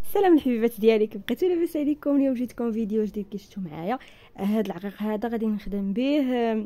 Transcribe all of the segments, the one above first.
السلام الحبيبات ديالي، كيف لاباس عليكم؟ اليوم جيتكم فيديو جديد كي شفتوا معايا. هاد العقيق هذا غادي نخدم به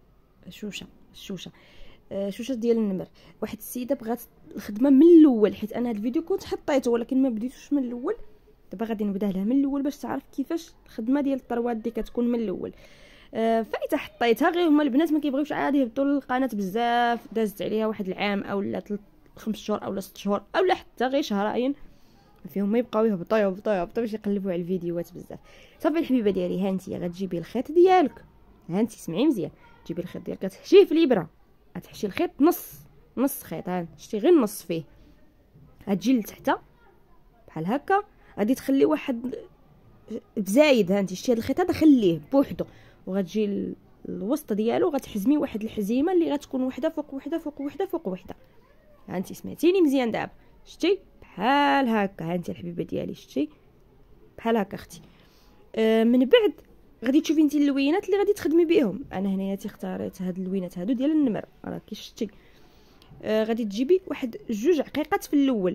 شوشه ديال النمر. واحد السيده بغات الخدمه من الاول، حيت انا هاد الفيديو كنت حطيته ولكن ما بديتوش من الاول. دابا غادي نبدا لها من الاول باش تعرف كيفاش الخدمه ديال الطروات دي كتكون من الاول. فايته حطيتها، غير هما البنات ما كيبغيوش عادي يهبطوا للقناه بزاف. دازت عليها واحد العام اولا 5 شهور اولا 6 شهور اولا حتى غير شهرين فيهم، ما يبقاو يهبطوا باش يقلبوا على الفيديوهات بزاف. صافي الحبيبه ديالي، ها انت غتجيبي الخيط ديالك، ها انت سمعي مزيان، تجيبي الخيط ديالك كتحشيه في الابره، غتحشي الخيط نص خيط، ها شتي غير النص فيه، غتجي لتحت بحال هكا، غادي تخلي واحد بزايد، ها انت شتي هاد الخيط هذا خليه بوحدو، وغتجي الوسط ديالو غتحزمي واحد الحزيمه اللي غتكون وحده فوق وحده فوق وحده فوق وحده. ها انت سمعتيني مزيان دابا، شتي بحال هكا، ها انت الحبيبه ديالي شتي بحال هكا اختي. من بعد غادي تشوفي انت اللوينات اللي غادي تخدمي بهم. انا هنايا اختاريت هاد اللوينات هادو ديال النمر، راه كي شتي. غادي تجيبي واحد 2 عقيقات في الاول،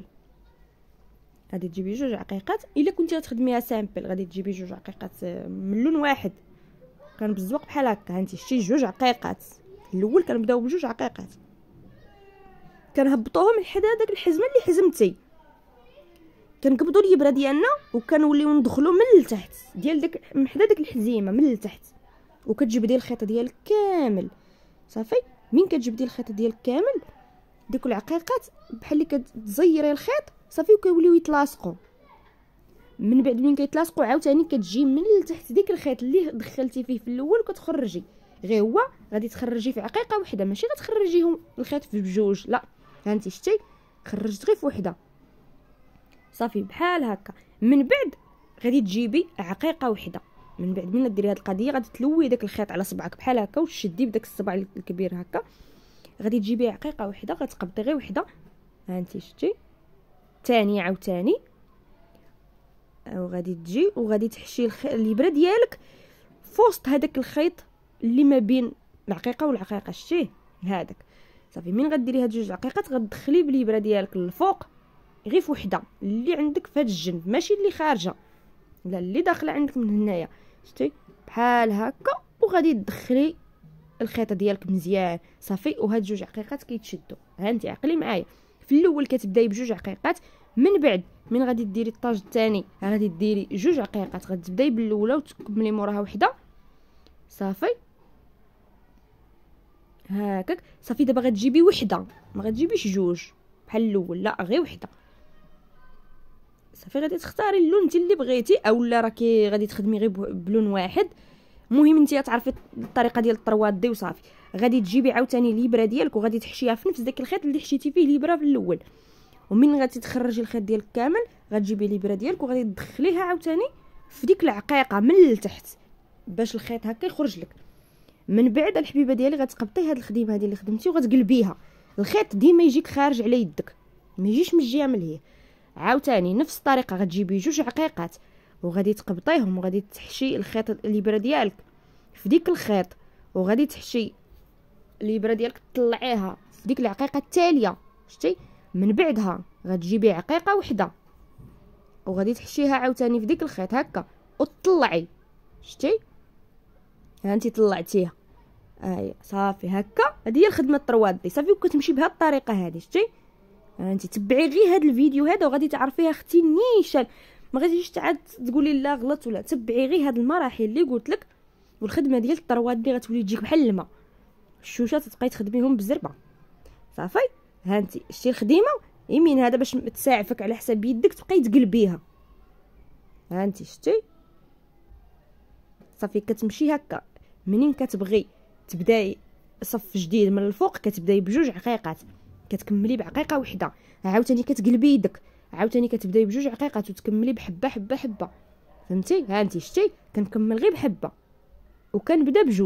غادي تجيبي 2 عقيقات. الا كنتي غتخدميها سامبل غادي تجيبي 2 عقيقات من لون واحد، كان بالزواق بحال هكا، ها انت شتي 2 عقيقات الاول. كنبداو ب2 عقيقات، كنهبطوهم لحدا داك الحزمه اللي حزمتي، كنقبضوا الابره ديالنا وكنوليو ندخلوا من التحت ديال داك من حدا داك الحزيمه من التحت، وكتجبدي الخيط ديالك كامل. صافي من كتجبدي الخيط ديالك كامل، ديك العقيقات بحال اللي كتزيري الخيط صافي، وكيوليو يتلاصقوا. من بعد من كيتلاصقوا عاوتاني كتجي من التحت ديك الخيط اللي دخلتي فيه في الاول وكتخرجي. غير هو غادي تخرجي في عقيقه وحده، ماشي غتخرجيهم الخيط في بجوج، لا، ها انت شتي خرجت غير في وحده. صافي بحال هكا. من بعد غادي تجيبي عقيقه وحده، من بعد من ديري هاد القضيه غادي تلوي داك الخيط على صبعك بحال هكا وتشدي بداك الصبع الكبير هكا. غادي تجيبي عقيقه وحده، غتقبضي غير وحده، ها انت شتي ثاني عاوتاني، وغادي تجي وغادي تحشي الابره ديالك في وسط هذاك الخيط اللي ما بين العقيقه والعقيقه، شتيه هذاك. صافي من غديري هاد 2 عقيقات غتدخلي بالابره ديالك للفوق غير في وحده اللي عندك في هاد الجنب، ماشي اللي خارجه، لا اللي داخله عندك من هنايا، شتي بحال هكا. وغادي تدخلي الخيط ديالك مزيان صافي. وهاد 2 عقيقات كيتشدوا، ها انت عقلي معايا، في الاول كتبداي ب2 عقيقات، من بعد من غادي ديري الطاج الثاني غادي ديري 2 عقيقات، غادي تبداي بالاولى وتكملي موراها وحده صافي هكاك. صافي دابا غتجيبي وحده، ما غتجيبيش 2 بحال الاول، لا غير وحده. صافي غادي تختاري اللون انت اللي بغيتي، اولا راكي غادي تخدمي غير بلون واحد. المهم انت تعرفي الطريقه ديال الطروات دي وصافي. غادي تجيبي عاوتاني الابره ديالك وغادي تحشيها في نفس داك الخيط اللي حشيتي فيه الابره في الاول، ومن غادي تخرجي الخيط ديالك كامل غتجيبي الابره ديالك وغادي تدخليها عاوتاني في ديك العقيقه من التحت باش الخيط هكا يخرج لك. من بعد الحبيبه ديالي غتقبطي هاد الخديمه هذه اللي خدمتي وغتقلبيها. الخيط ديما يجيك خارج على يدك، ما يجيش من الجهه من هي. عاوتاني نفس الطريقه غتجيبي 2 عقيقات وغادي تقبطيهم وغادي تحشي الخيط الابره ديالك في ديك الخيط، وغادي تحشي الابره ديالك تطلعيها في ديك العقيقه التاليه، شتي. من بعدها غتجيبي عقيقه وحده وغادي تحشيها عاوتاني في ديك الخيط هكا وتطلعي، شتي ها انت طلعتيها، صافي هكا. هذه هي الخدمه الطروات دي صافي، وكتمشي بهذه الطريقه هذه، شتي. انت تبعي غير هذا الفيديو هذا وغادي تعرفيها اختي نيشان، ما غاديش تعاد تقولي لا غلط ولا. تبعي غير هاد المراحل اللي قلت لك، والخدمه ديال الطروات دي غتولي تجيك بحال الماء. الشوشه تبقاي تخدميهم بالزربه صافي. ها انت شتي الخديمه يمين هذا باش تساعفك على حساب يدك تبقاي تقلبيها، ها انت شتي صافي. كتمشي هكا منين كتبغي تبداي صف جديد من الفوق، كتبداي ب2 عقيقات كتكملي بعقيقه وحده، عاوتاني كتقلبي يدك، عاوتاني كتبداي ب2 عقيقات وتكملي بحبه حبه حبه، فهمتي. ها انت شتي كنكمل غير بحبه وكنبدا ب2،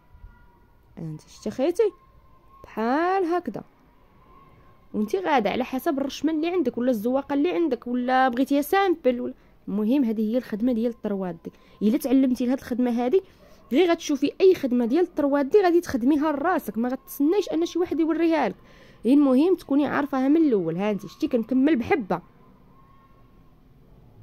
ها انت شتي خيتي بحال هكذا. وانتي غاده على حسب الرشمه اللي عندك ولا الزواقه اللي عندك ولا بغيتيها سامبل ولا. المهم هذه هي الخدمه ديال الطروات دي. الا تعلمتي لهاد الخدمه هذه غير غتشوفي اي خدمه ديال الطروات دي غادي تخدميها لراسك، ما غتسنايش ان شي واحد يوريها لك. المهم تكوني عارفاها من الاول. ها انت شتي كنكمل بحبه،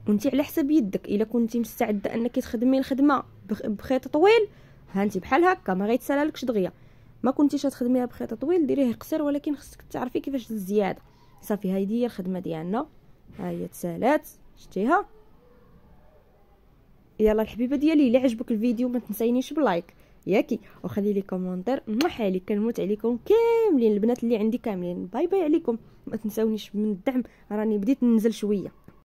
وانت على حسب يدك. الا كنتي مستعده انك تخدمي الخدمه بخيط طويل، ها انت بحال هكا ما غيتسالالكش دغيا. ما كنتيش تخدميها بخيط طويل ديريه قصير، ولكن خصك تعرفي كيفاش الزياده. صافي هذه هي الخدمه ديالنا، ها هي تسالات شتيها. يلا الحبيبه ديالي، الا عجبك الفيديو ما تنسينيش باللايك ياكي، وخلي لي كومونتير محالي. كنموت عليكم كاملين البنات اللي عندي كاملين. باي باي عليكم، ما تنساونيش من الدعم، راني بديت ننزل شويه.